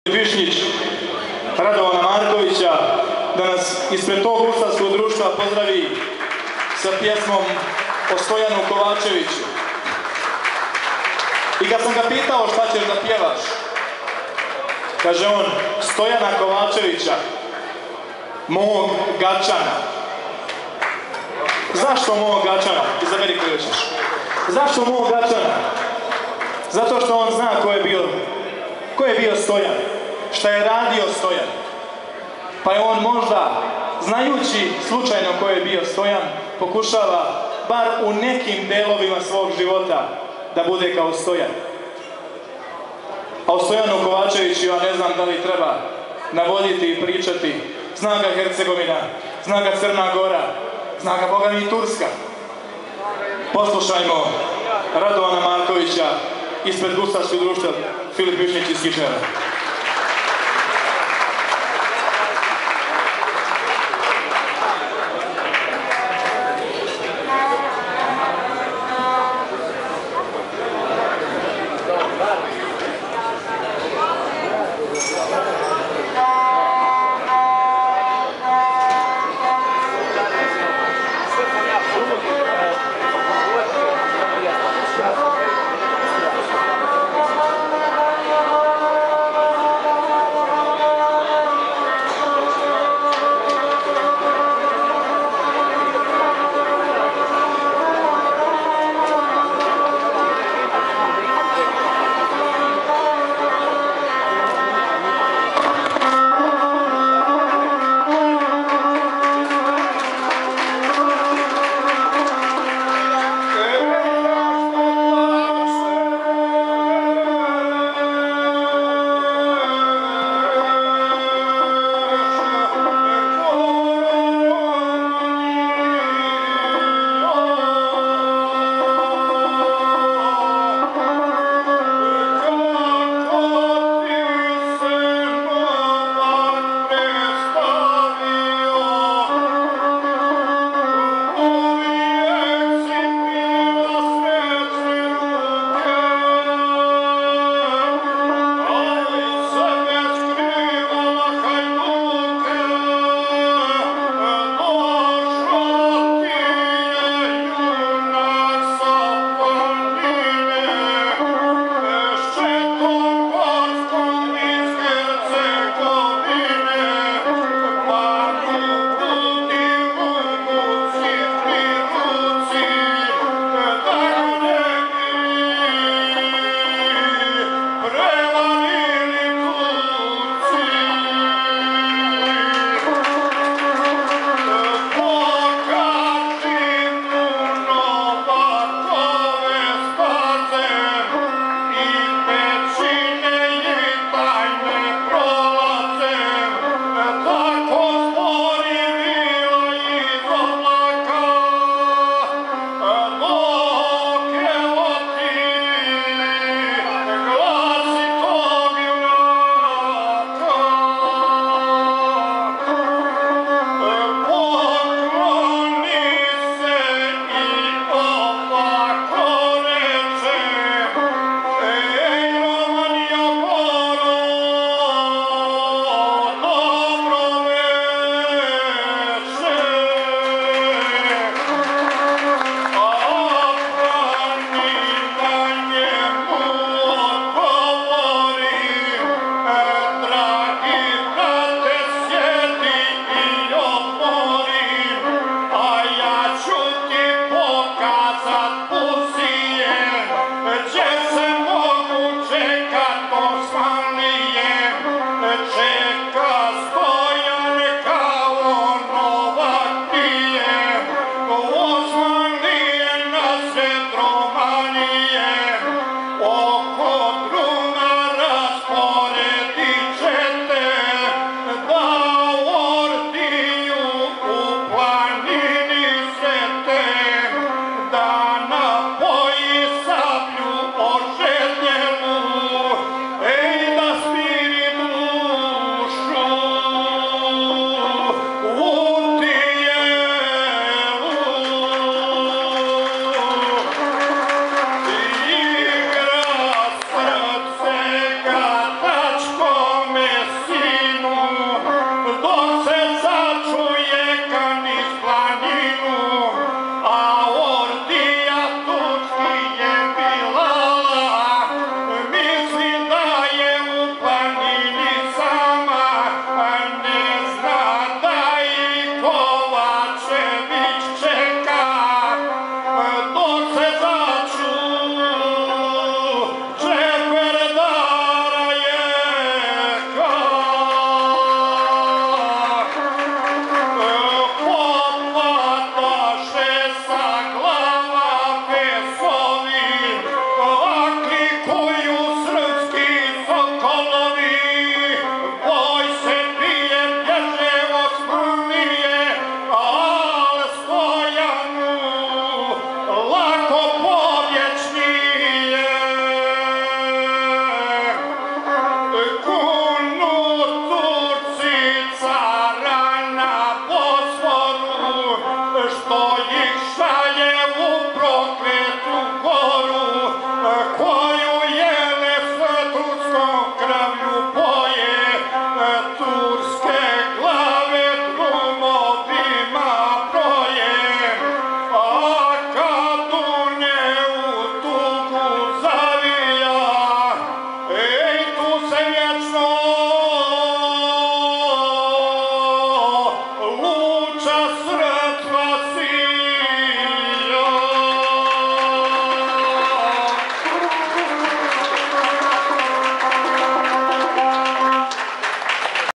Višnjić, Radovana Markovića, da nas ispred tog ustaškog društva pozdravi sa pjesmom o Stojanu Kovačeviću. I kad sam ga pitao šta ćeš da pjevaš, kaže on, Stojana Kovačevića, mog Gačana. Zašto mog Gačana? Izaberi koju ćeš. Zašto mog Gačana? Zato što on zna ko je bio Stojan, šta je radio Stojan. Pa je on možda, znajući slučajno ko je bio Stojan, pokušava bar u nekim delovima svog života da bude kao Stojan. A o Stojanu Kovačeviću ja ne znam da li treba navoditi i pričati. Zna ga Hercegovina, zna ga Crna Gora, zna ga Boga mi i Turska. Poslušajmo Radovana Markovića ispred Gustavskog društva Filip Višnjić iz Kičeva. čas